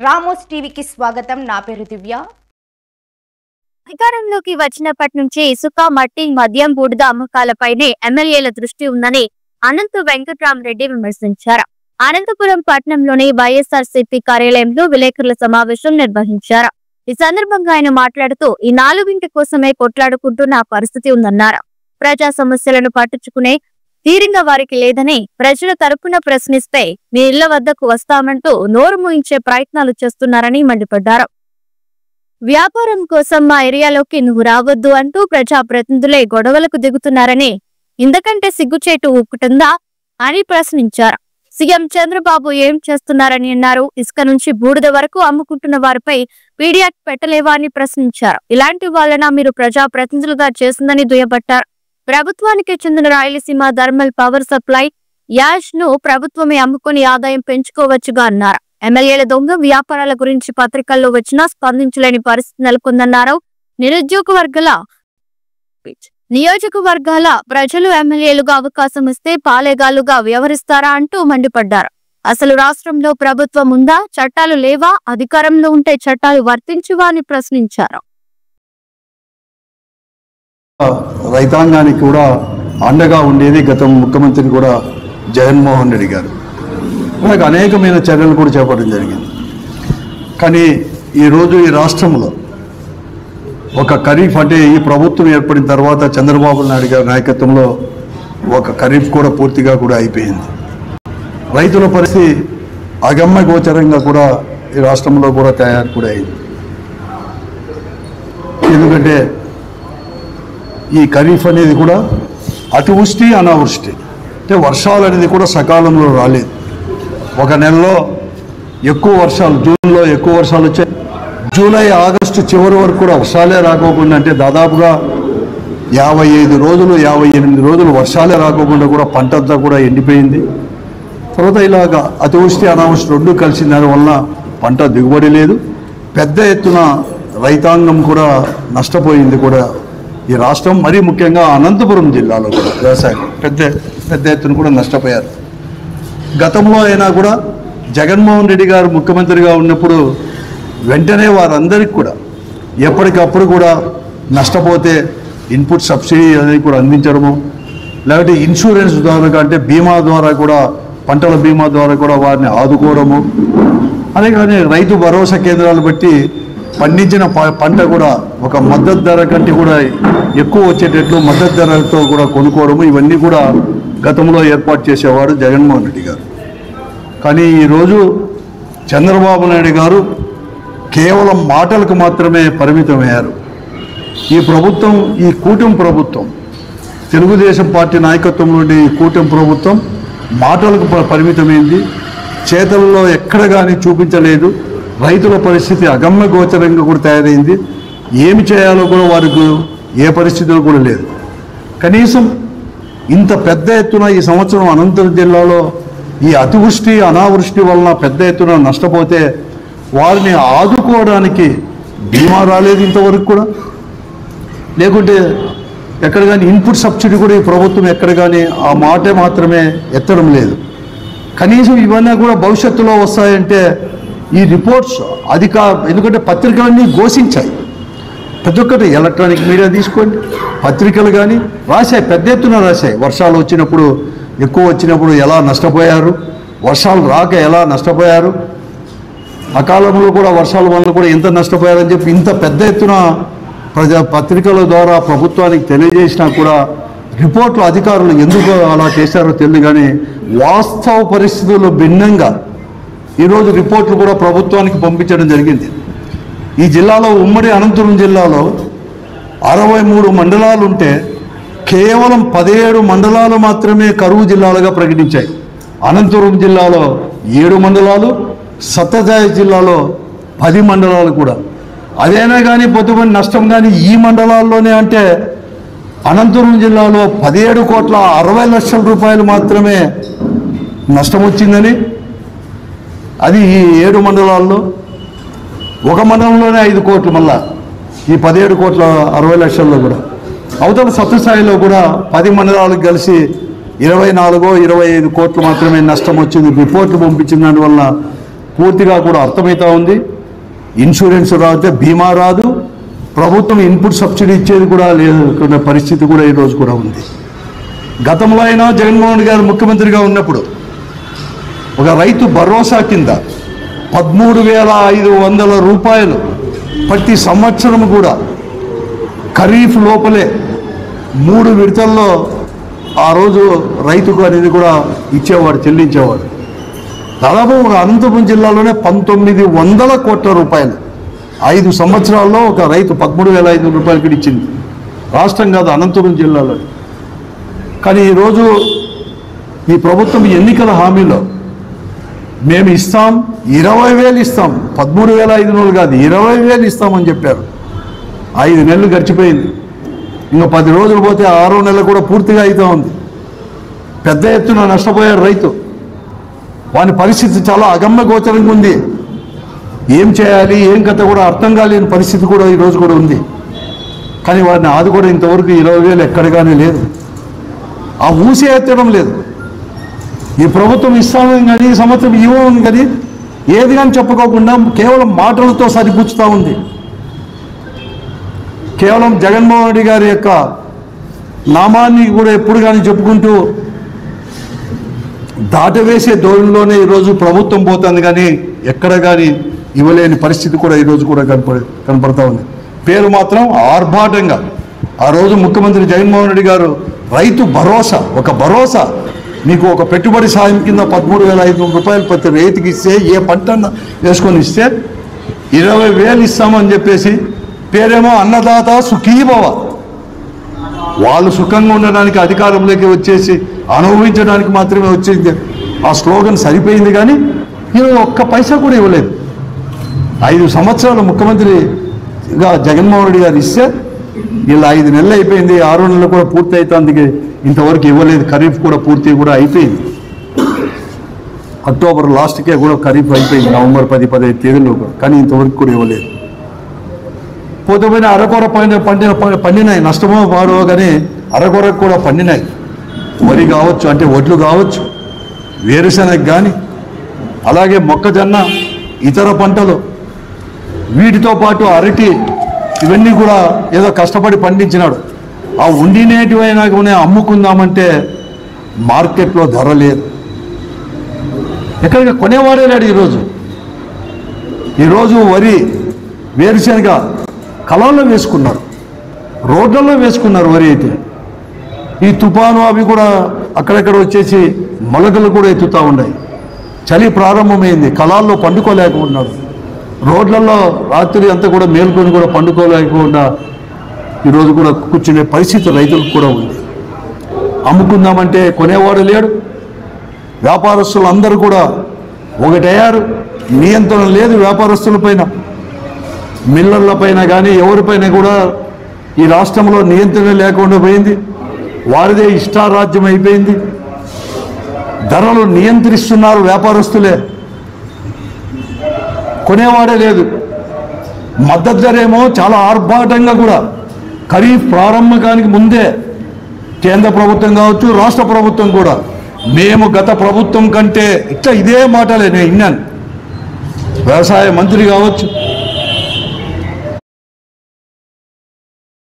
Ramos టీవీకి స్వాగతం. నా పేరు దివ్య. అధికారంలోకి వచ్చినప్పటి నుంచి ఇసుక, మట్టి, మద్యం, బూడిద అమ్మకాలపైనే ఎమ్మెల్యేల దృష్టి ఉందని అనంత వెంకట్రామరెడ్డి విమర్శించారు. అనంతపురం పట్టణంలోని వైఎస్ఆర్సీపీ కార్యాలయంలో విలేకరుల సమావేశం నిర్వహించారు. ఈ సందర్భంగా ఆయన మాట్లాడుతూ ఈ 4 కోసమే కొట్లాడుకుంటున్న పరిస్థితి ఉందన్నారు. ప్రజా సమస్యలను పట్టించుకునే తీరిన వారికి లేదని, ప్రజల తరపున ప్రశ్నిస్తే మీ ఇళ్ల వద్దకు వస్తామంటూ నోరు మూయించే ప్రయత్నాలు చేస్తున్నారని మండిపడ్డారు. వ్యాపారం కోసం మా ఏరియాలోకి నువ్వు రావద్దు అంటూ ప్రజాప్రతినిధులే గొడవలకు దిగుతున్నారని, ఇంతకంటే సిగ్గుచేటు ఊపుతుందా అని ప్రశ్నించారు. సీఎం చంద్రబాబు ఏం చేస్తున్నారని అన్నారు. ఇసుక నుంచి బూడిద వరకు అమ్ముకుంటున్న వారిపై పీడియాక్ట్ పెట్టలేవా అని ప్రశ్నించారు. ఇలాంటి వాళ్ళన మీరు ప్రజాప్రతినిధులుగా చేసిందని దుయ్యబట్టారు. ప్రభుత్వానికి చెందిన Rayalaseema thermal power supply ash ను ప్రభుత్వమే అమ్ముకుని ఆదాయం పెంచుకోవచ్చుగా అన్నారు. ఎమ్మెల్యేల దొంగ వ్యాపారాల గురించి పత్రికల్లో వచ్చినా స్పందించలేని పరిస్థితి నెలకొందన్నారు. నియోజకవర్గాల ప్రజలు ఎమ్మెల్యేలుగా అవకాశం ఇస్తే పాలేగాలుగా వ్యవహరిస్తారా అంటూ మండిపడ్డారు. అసలు రాష్ట్రంలో ప్రభుత్వం ఉందా? చట్టాలు లేవా? అధికారంలో ఉంటే చట్టాలు వర్తించవా అని ప్రశ్నించారు. రైతాంగానికి కూడా అండగా ఉండేది గత ముఖ్యమంత్రి కూడా జగన్మోహన్ రెడ్డి గారు. అలాగే అనేకమైన చర్యలు కూడా చేపట్టడం జరిగింది. కానీ ఈరోజు ఈ రాష్ట్రంలో ఒక ఖరీఫ్ అంటే ఈ ప్రభుత్వం ఏర్పడిన తర్వాత చంద్రబాబు నాయుడు గారి నాయకత్వంలో ఒక ఖరీఫ్ కూడా పూర్తిగా కూడా అయిపోయింది. రైతుల పరిస్థితి అగమ్య గోచరంగా కూడా ఈ రాష్ట్రంలో కూడా తయారు కూడా అయింది. ఎందుకంటే ఈ ఖరీఫ్ అనేది కూడా అతివృష్టి అనావృష్టి అంటే వర్షాలు అనేది కూడా సకాలంలో రాలేదు. ఒక నెలలో ఎక్కువ వర్షాలు, జూన్లో ఎక్కువ వర్షాలు వచ్చాయి. జూలై ఆగస్టు చివరి వరకు కూడా వర్షాలే రాకోకుండా, అంటే దాదాపుగా 55 రోజులు 58 రోజులు వర్షాలే రాకోకుండా కూడా పంట అంతా కూడా ఎండిపోయింది. తర్వాత ఇలాగ అతివృష్టి అనావృష్టి రెండు కలిసిన దానివల్ల పంట దిగుబడి లేదు. పెద్ద ఎత్తున రైతాంగం కూడా నష్టపోయింది కూడా ఈ రాష్ట్రం. మరీ ముఖ్యంగా అనంతపురం జిల్లాలో కూడా వ్యవసాయం పెద్ద ఎత్తున కూడా నష్టపోయారు. గతంలో అయినా కూడా జగన్మోహన్ రెడ్డి గారు ముఖ్యమంత్రిగా ఉన్నప్పుడు వెంటనే వారందరికీ కూడా ఎప్పటికప్పుడు కూడా నష్టపోతే ఇన్పుట్ సబ్సిడీ అనేది కూడా అందించడము, లేకపోతే ఇన్సూరెన్స్ ద్వారా అంటే బీమా ద్వారా కూడా, పంటల బీమా ద్వారా కూడా వారిని ఆదుకోవడము, అలాగే రైతు భరోసా కేంద్రాలు బట్టి పండించిన పంట కూడా ఒక మద్దతు ధర కంటే కూడా ఎక్కువ వచ్చేటట్లు మద్దతు ధరలతో కూడా కొనుక్కోవడము, ఇవన్నీ కూడా గతంలో ఏర్పాటు చేసేవాడు జగన్మోహన్ రెడ్డి గారు. కానీ ఈరోజు చంద్రబాబు నాయుడు గారు కేవలం మాటలకు మాత్రమే పరిమితమయ్యారు. ఈ ప్రభుత్వం, ఈ కూటమి ప్రభుత్వం, తెలుగుదేశం పార్టీ నాయకత్వంలోని ఈ కూటమి ప్రభుత్వం మాటలకు పరిమితమైంది. చేతల్లో ఎక్కడ కానీ చూపించలేదు. రైతుల పరిస్థితి అగమ్య గోచరంగా కూడా తయారైంది. ఏమి చేయాలో కూడా వారికి ఏ పరిస్థితులు కూడా లేదు. కనీసం ఇంత పెద్ద ఎత్తున ఈ సంవత్సరం అనంతపురం జిల్లాలో ఈ అతివృష్టి అనావృష్టి వలన పెద్ద ఎత్తున నష్టపోతే వారిని ఆదుకోవడానికి బీమా రాలేదు ఇంతవరకు కూడా, లేకుంటే ఎక్కడ కానీ ఇన్పుట్ సబ్సిడీ కూడా ఈ ప్రభుత్వం ఎక్కడ కానీ ఆ మాట మాత్రమే ఎత్తడం లేదు. కనీసం ఇవన్నీ కూడా భవిష్యత్తులో వస్తాయంటే ఈ రిపోర్ట్స్ ఎందుకంటే పత్రికలన్నీ ఘోషించాయి. ప్రతి ఒక్కటి ఎలక్ట్రానిక్ మీడియా తీసుకోండి, పత్రికలు కానీ రాశాయి, పెద్ద ఎత్తున రాశాయి. వర్షాలు వచ్చినప్పుడు, ఎక్కువ వచ్చినప్పుడు ఎలా నష్టపోయారు, వర్షాలు రాక ఎలా నష్టపోయారు, అకాలంలో కూడా వర్షాల వల్ల కూడా ఎంత నష్టపోయారని చెప్పి ఇంత పెద్ద ఎత్తున పత్రికల ద్వారా ప్రభుత్వానికి తెలియజేసినా కూడా రిపోర్ట్లు అధికారులు ఎందుకు అలా చేశారో తెలియదు. కానీ వాస్తవ పరిస్థితుల్లో భిన్నంగా ఈరోజు రిపోర్ట్లు కూడా ప్రభుత్వానికి పంపించడం జరిగింది. ఈ జిల్లాలో, ఉమ్మడి అనంతపురం జిల్లాలో 63 మండలాలు ఉంటే కేవలం 17 మండలాలు మాత్రమే కరువు జిల్లాలుగా ప్రకటించాయి. అనంతపురం జిల్లాలో 7 మండలాలు, సత్యసాయి జిల్లాలో 10 మండలాలు కూడా. అదైనా కానీ పొద్దుపని నష్టం కానీ ఈ మండలాల్లోనే అంటే అనంతపురం జిల్లాలో 17,60,00,000 రూపాయలు మాత్రమే నష్టం వచ్చిందని, అది ఈ 7 మండలాల్లో. ఒక మండలంలోనే 5 కోట్లు, మళ్ళా ఈ 17,60,00,000 కూడా. అవతల సత్యసాయిలో కూడా 10 మండలాలకు కలిసి 24-25 కోట్లు మాత్రమే నష్టం వచ్చింది. రిపోర్ట్లు పంపించిన దానివల్ల పూర్తిగా కూడా అర్థమవుతా ఉంది. ఇన్సూరెన్స్ రాకపోతే బీమా రాదు, ప్రభుత్వం ఇన్పుట్ సబ్సిడీ ఇచ్చేది కూడా లేకున్న పరిస్థితి కూడా ఈరోజు కూడా ఉంది. గతంలో అయినా జగన్మోహన్ రెడ్డి గారు ముఖ్యమంత్రిగా ఉన్నప్పుడు ఒక రైతు భరోసా కింద 13,500 రూపాయలు ప్రతి సంవత్సరం కూడా ఖరీఫ్ లోపలే 3 విడతల్లో ఆ రోజు రైతుకు అనేది కూడా ఇచ్చేవాడు, చెల్లించేవాడు. దాదాపు ఒక అనంతపురం జిల్లాలోనే 1900 కోట్ల రూపాయలు 5 సంవత్సరాల్లో ఒక రైతు 13,500 రూపాయలకి ఇచ్చింది. రాష్ట్రం కాదు, అనంతపురం జిల్లాలో. కానీ ఈరోజు ఈ ప్రభుత్వం ఎన్నికల హామీలో మేము ఇస్తాం, 20,000 ఇస్తాం, 13,500 కాదు 20,000 ఇస్తామని చెప్పారు. 5 నెలలు గడిచిపోయింది. ఇంకా 10 రోజులు పోతే 6వ నెల కూడా పూర్తిగా అవుతూ ఉంది. పెద్ద ఎత్తున నష్టపోయారు రైతు. వాని పరిస్థితి చాలా అగమ్య గోచరంగా ఉంది. ఏం చేయాలి, ఏం కథ కూడా అర్థం కాలేని పరిస్థితి కూడా ఈరోజు కూడా ఉంది. కానీ వారిని ఆదుకోవడం ఇంతవరకు 20,000 ఎక్కడగానే లేదు. ఆ ఊసే ఎత్తడం లేదు. ఈ ప్రభుత్వం ఇస్తామని కానీ సంవత్సరం ఇవ్వమని కానీ ఏది కానీ చెప్పుకోకుండా కేవలం మాటలతో సరిపుచ్చుతూ ఉంది. కేవలం జగన్మోహన్ రెడ్డి గారి యొక్క నామాన్ని కూడా ఎప్పుడు కానీ చెప్పుకుంటూ దాటవేసే ధోరణిలోనే ఈరోజు ప్రభుత్వం పోతుంది. కానీ ఎక్కడ కానీ ఇవ్వలేని పరిస్థితి కూడా ఈరోజు కూడా కనపడతా ఉంది. పేరు మాత్రం ఆర్భాటంగా ఆ రోజు ముఖ్యమంత్రి జగన్మోహన్ రెడ్డి గారు రైతు భరోసా, ఒక భరోసా మీకు ఒక పెట్టుబడి సాయం కింద 13,500 రూపాయలు ప్రతి రైతుకి ఇస్తే, ఏ పంట వేసుకొని ఇస్తే 20,000 ఇస్తామని చెప్పేసి పేరేమో అన్నదాత సుఖీభవ. వాళ్ళు సుఖంగా ఉండడానికి అధికారంలోకి వచ్చేసి అనుభవించడానికి మాత్రమే వచ్చింది. ఆ స్లోగన్ సరిపోయింది. కానీ ఈరోజు ఒక్క పైసా కూడా ఇవ్వలేదు. 5 సంవత్సరాలు ముఖ్యమంత్రిగా జగన్మోహన్ రెడ్డి గారు ఇస్తే ఇలా 5 నెలలు అయిపోయింది. 6వ నెలలు కూడా పూర్తి అవుతుంది, ఇంతవరకు ఇవ్వలేదు. ఖరీఫ్ కూడా పూర్తి కూడా అయిపోయింది. అక్టోబర్ లాస్ట్కే కూడా ఖరీఫ్ అయిపోయింది, నవంబర్ 10-15 తేదీలో. కానీ ఇంతవరకు కూడా ఇవ్వలేదు. పోతే పోయిన అరకొర పండినాయి, నష్టమో పాడో కానీ అరకొరకు కూడా పండినాయి. వరి కావచ్చు, అంటే వడ్లు కావచ్చు, వేరుశనగ కానీ, అలాగే మొక్కజొన్న, ఇతర పంటలు, వీటితో పాటు అరటి, ఇవన్నీ కూడా ఏదో కష్టపడి పండించినాడు. ఆ ఉండినేటివైనా కూడా అమ్ముకుందామంటే మార్కెట్లో ధర లేదు. ఎక్కడికి కొనేవాడే లేడు. ఈరోజు వరి, వేరుశనగ కళాల్లో వేసుకున్నారు, రోడ్లలో వేసుకున్నారు. వరి అయితే ఈ తుఫాను అవి కూడా అక్కడక్కడ వచ్చేసి మొలకలు కూడా ఎత్తుతూ ఉన్నాయి. చలి ప్రారంభమైంది, కళాల్లో పండుకోలేకపోతున్నారు. రోడ్లలో రాత్రి అంతా కూడా మేల్కొని కూడా పండుకోలేకుండా ఈరోజు కూడా కూర్చునే పరిస్థితి రైతులకు కూడా ఉంది. అమ్ముకుందామంటే కొనేవాడు లేడు. వ్యాపారస్తులు అందరూ కూడా ఒకటయ్యారు. నియంత్రణ లేదు వ్యాపారస్తులపైన, మిల్లర్లపైన కానీ ఎవరిపైన కూడా ఈ రాష్ట్రంలో నియంత్రణ లేకుండా పోయింది. వారిదే ఇష్టారాజ్యం అయిపోయింది. ధరలు నియంత్రిస్తున్నారు వ్యాపారస్తులే, కొనేవాడే లేదు. మద్దతు ధర ఏమో చాలా ఆర్భాటంగా కూడా ఖరీఫ్ ప్రారంభకానికి ముందే కేంద్ర ప్రభుత్వం కావచ్చు, రాష్ట్ర ప్రభుత్వం కూడా మేము గత ప్రభుత్వం కంటే ఇట్లా ఇదే మాటలే నేను విన్నాను. వ్యవసాయ మంత్రి కావచ్చు,